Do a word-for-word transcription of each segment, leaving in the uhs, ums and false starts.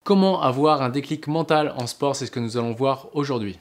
Comment avoir un déclic mental en sport, c'est ce que nous allons voir aujourd'hui.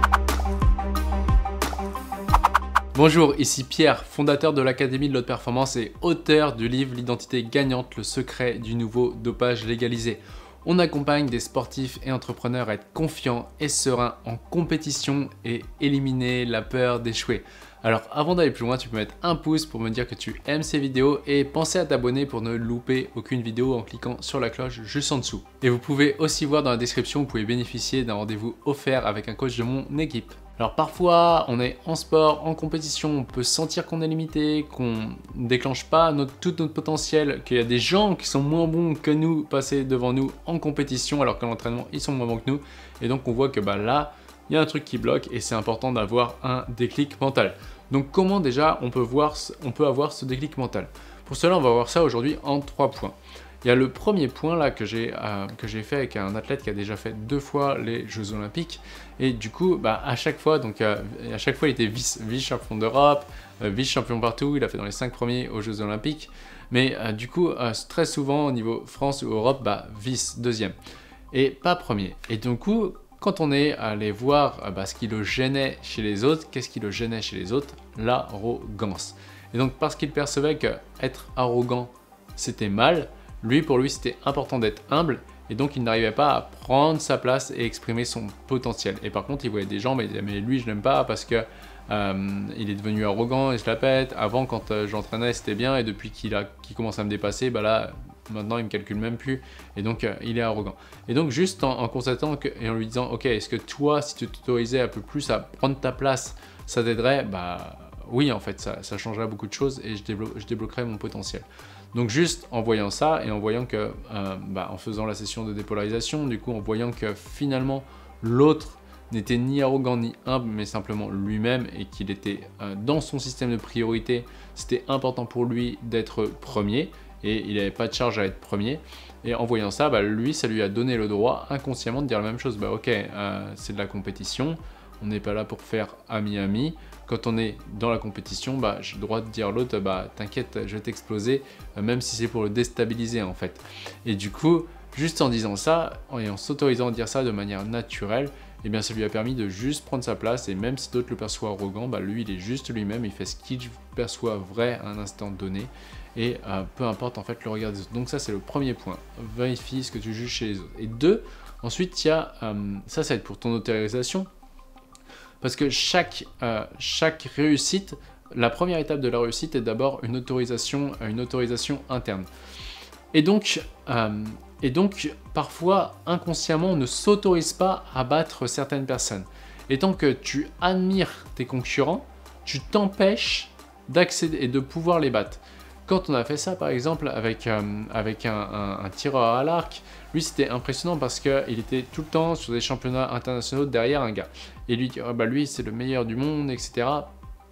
Bonjour, ici Pierre, fondateur de l'Académie de l'Haute Performance et auteur du livre L'identité gagnante, le secret du nouveau dopage légalisé. On accompagne des sportifs et entrepreneurs à être confiants et sereins en compétition et éliminer la peur d'échouer. Alors avant d'aller plus loin, tu peux mettre un pouce pour me dire que tu aimes ces vidéos et penser à t'abonner pour ne louper aucune vidéo en cliquant sur la cloche juste en dessous. Et vous pouvez aussi voir dans la description, vous pouvez bénéficier d'un rendez-vous offert avec un coach de mon équipe. Alors parfois, on est en sport, en compétition, on peut sentir qu'on est limité, qu'on ne déclenche pas notre, tout notre potentiel, qu'il y a des gens qui sont moins bons que nous passer devant nous en compétition alors qu'à l'entraînement, ils sont moins bons que nous. Et donc on voit que bah, là, il y a un truc qui bloque et c'est important d'avoir un déclic mental. Donc comment déjà on peut, voir, on peut avoir ce déclic mental? Pour cela, on va voir ça aujourd'hui en trois points. Il y a le premier point là que j'ai euh, que j'ai fait avec un athlète qui a déjà fait deux fois les Jeux Olympiques et du coup bah, à chaque fois donc euh, à chaque fois il était vice vice champion d'Europe, euh, vice champion partout, il a fait dans les cinq premiers aux Jeux Olympiques, mais euh, du coup euh, très souvent au niveau France ou Europe bah, vice deuxième et pas premier. Et du coup quand on est allé voir euh, bah, ce qui le gênait chez les autres, qu'est-ce qui le gênait chez les autres? L'arrogance. Et donc parce qu'il percevait que être arrogant c'était mal, lui, pour lui, c'était important d'être humble et donc il n'arrivait pas à prendre sa place et exprimer son potentiel. Et par contre, il voyait des gens, mais il disait, mais lui, je l'aime pas parce que euh, il est devenu arrogant et se la pète. Avant, quand euh, j'entraînais, c'était bien et depuis qu'il a, qu'il commence à me dépasser, bah là, maintenant, il me calcule même plus et donc euh, il est arrogant. Et donc, juste en, en constatant que, et en lui disant, ok, est-ce que toi, si tu t'autorisais un peu plus à prendre ta place, ça t'aiderait? Bah oui, en fait, ça, ça changerait beaucoup de choses et je, déblo je débloquerais mon potentiel. Donc juste en voyant ça et en voyant que, euh, bah, en faisant la session de dépolarisation, du coup en voyant que finalement l'autre n'était ni arrogant ni humble, mais simplement lui-même et qu'il était euh, dans son système de priorité, c'était important pour lui d'être premier et il n'avait pas de charge à être premier. Et en voyant ça, bah, lui, ça lui a donné le droit inconsciemment de dire la même chose. Bah ok, euh, c'est de la compétition, on n'est pas là pour faire ami-ami. Quand on est dans la compétition, bah, j'ai le droit de dire à l'autre, bah, t'inquiète, je vais t'exploser, euh, même si c'est pour le déstabiliser en fait. Et du coup, juste en disant ça, et en s'autorisant à dire ça de manière naturelle, eh bien, ça lui a permis de juste prendre sa place et même si d'autres le perçoivent arrogant, bah, lui, il est juste lui-même, il fait ce qu'il perçoit vrai à un instant donné et euh, peu importe en fait le regard des autres. Donc ça, c'est le premier point. Vérifie ce que tu juges chez les autres. Et deux, ensuite, il y a, euh, ça, ça va être pour ton autorisation. Parce que chaque, euh, chaque réussite, la première étape de la réussite est d'abord une autorisation, une autorisation interne. Et donc, euh, et donc, parfois, inconsciemment, on ne s'autorise pas à battre certaines personnes. Et tant que tu admires tes concurrents, tu t'empêches d'accéder et de pouvoir les battre. Quand on a fait ça, par exemple, avec, euh, avec un, un, un tireur à l'arc, lui, c'était impressionnant parce qu'il était tout le temps sur des championnats internationaux derrière un gars. Et lui, oh, bah, lui, c'est le meilleur du monde, et cetera.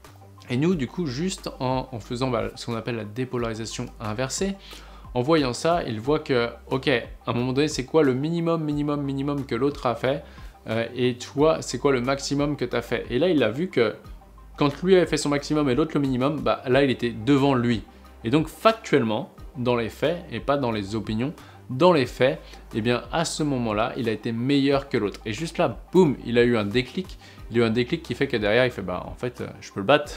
Et nous, du coup, juste en, en faisant bah, ce qu'on appelle la dépolarisation inversée, en voyant ça, il voit que, ok, à un moment donné, c'est quoi le minimum, minimum, minimum que l'autre a fait euh, et toi, c'est quoi le maximum que tu as fait. Et là, il a vu que quand lui avait fait son maximum et l'autre le minimum, bah, là, il était devant lui. Et donc factuellement, dans les faits et pas dans les opinions, dans les faits, eh bien à ce moment-là, il a été meilleur que l'autre. Et juste là, boum, il a eu un déclic. Il a eu un déclic qui fait que derrière, il fait bah en fait, je peux le battre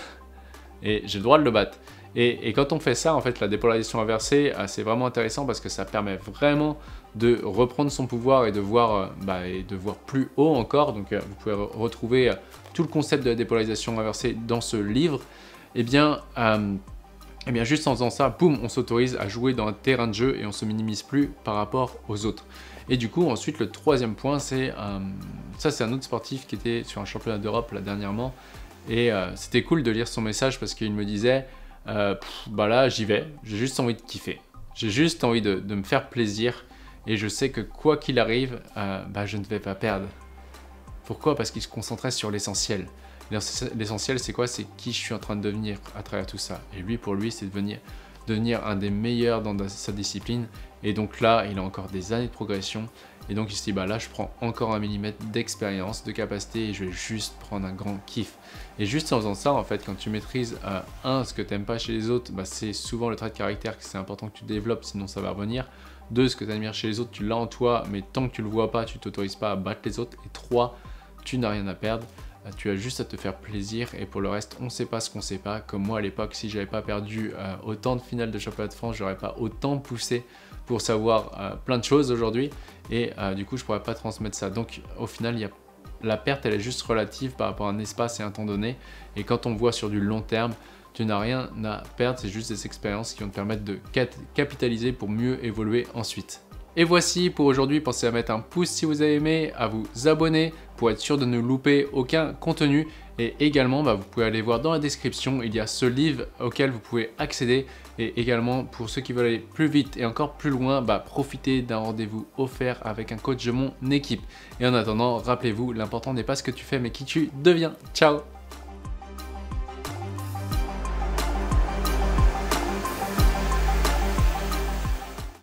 et j'ai le droit de le battre. Et, et quand on fait ça, en fait, la dépolarisation inversée, c'est vraiment intéressant parce que ça permet vraiment de reprendre son pouvoir et de voir, bah, et de voir plus haut encore. Donc vous pouvez re retrouver tout le concept de la dépolarisation inversée dans ce livre. Eh bien, euh, Et bien juste en faisant ça, boum, on s'autorise à jouer dans un terrain de jeu et on se minimise plus par rapport aux autres. Et du coup, ensuite, le troisième point, c'est euh, ça, c'est un autre sportif qui était sur un championnat d'Europe là dernièrement. Et euh, c'était cool de lire son message parce qu'il me disait, euh, pff, bah là, j'y vais, j'ai juste envie de kiffer, j'ai juste envie de, de me faire plaisir et je sais que quoi qu'il arrive, euh, bah, je ne vais pas perdre. Pourquoi? Parce qu'il se concentrait sur l'essentiel. L'essentiel, c'est quoi? C'est qui je suis en train de devenir à travers tout ça. Et lui, pour lui, c'est devenir, devenir un des meilleurs dans sa discipline. Et donc là, il a encore des années de progression. Et donc il se dit, bah là, je prends encore un millimètre d'expérience, de capacité, et je vais juste prendre un grand kiff. Et juste en faisant ça, en fait, quand tu maîtrises, euh, un, ce que tu n'aimes pas chez les autres, bah, c'est souvent le trait de caractère que c'est important que tu développes, sinon ça va revenir. deux, ce que tu admires chez les autres, tu l'as en toi, mais tant que tu le vois pas, tu t'autorises pas à battre les autres. Et trois, tu n'as rien à perdre. Tu as juste à te faire plaisir et pour le reste, on ne sait pas ce qu'on ne sait pas. Comme moi à l'époque, si j'avais pas perdu euh, autant de finales de championnat de France, j'aurais pas autant poussé pour savoir euh, plein de choses aujourd'hui et euh, du coup, je pourrais pas transmettre ça. Donc au final, il y a... la perte, elle est juste relative par rapport à un espace et un temps donné. Et quand on voit sur du long terme, tu n'as rien à perdre, c'est juste des expériences qui vont te permettre de capitaliser pour mieux évoluer ensuite. Et voici pour aujourd'hui, pensez à mettre un pouce si vous avez aimé, à vous abonner pour être sûr de ne louper aucun contenu. Et également, bah, vous pouvez aller voir dans la description, il y a ce livre auquel vous pouvez accéder. Et également, pour ceux qui veulent aller plus vite et encore plus loin, bah, profitez d'un rendez-vous offert avec un coach de mon équipe. Et en attendant, rappelez-vous, l'important n'est pas ce que tu fais, mais qui tu deviens. Ciao!